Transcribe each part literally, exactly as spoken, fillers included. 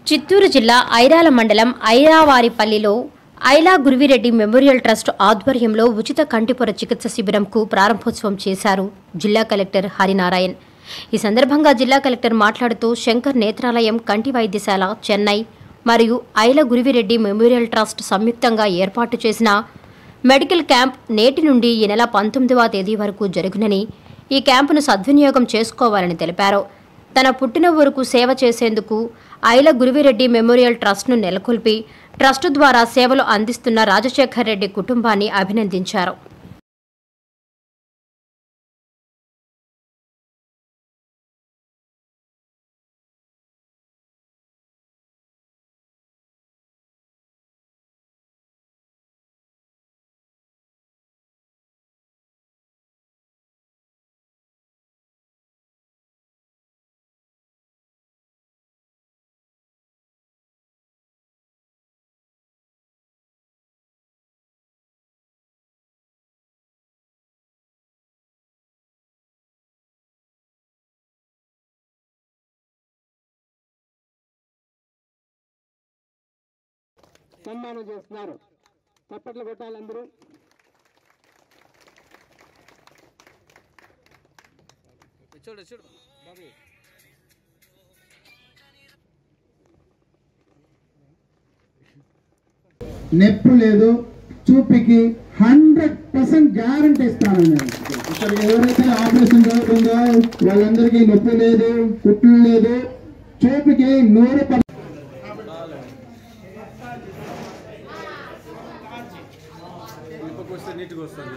చిత్తూరు జిల్లా ఐరాల మండలం ఐరావారిపల్లిలో ఐలా గురువిరెడ్డి మెమోరియల్ ట్రస్ట్ ఆధ్వర్యంలో ఉచిత కంటిపొర చికిత్స శిబిరంకు ప్రారంభోత్సవం చేశారు జిల్లా కలెక్టర్ హరినారాయణ్. ఈ సందర్భంగా జిల్లా కలెక్టర్ మాట్లాడుతూ శంకర్ నేత్రాలయం కంటి వైద్యశాల చెన్నై మరియు ఐలా గురువిరెడ్డి మెమోరియల్ ట్రస్ట్ సంయుక్తంగా ఏర్పాటు చేసిన మెడికల్ క్యాంప్ నేటి నుండి ఈ నెల పంతొమ్మిదవ తేదీ వరకు జరుగునని, ఈ క్యాంపును సద్వినియోగం చేసుకోవాలని తెలిపారు. తన పుట్టిన ఊరుకు సేవ చేసేందుకు ఐలా గురువిరెడ్డి మెమోరియల్ ట్రస్ట్ను నెలకొల్పి ట్రస్టు ద్వారా సేవలు అందిస్తున్న రాజశేఖర్ రెడ్డి కుటుంబాన్ని అభినందించారు. సన్మానం చేస్తున్నారు. చప్పట్లు కొట్టాలి అందరూ. చూడు చూడు నొప్పి లేదు, చూపికి హండ్రెడ్ పర్సెంట్ గ్యారంటీ ఇస్తాను నేను. ఇక్కడ ఎవరైతే ఆపరేషన్ జరుగుతుందో వాళ్ళందరికీ నొప్పి లేదు, కుట్లు లేదు, చూపికి నూరు పర్సెంట్ నీట్గా వస్తుంది.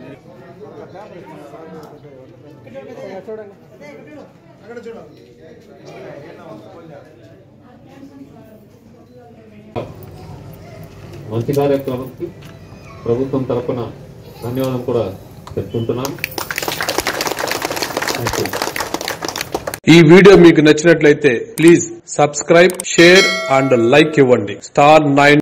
మంచి కార్యక్రమానికి ప్రభుత్వం తరఫున ధన్యవాదం కూడా చెప్పుకుంటున్నాం. ఈ వీడియో మీకు నచ్చినట్లయితే please subscribe, share and like ఇవ్వండి. Star nine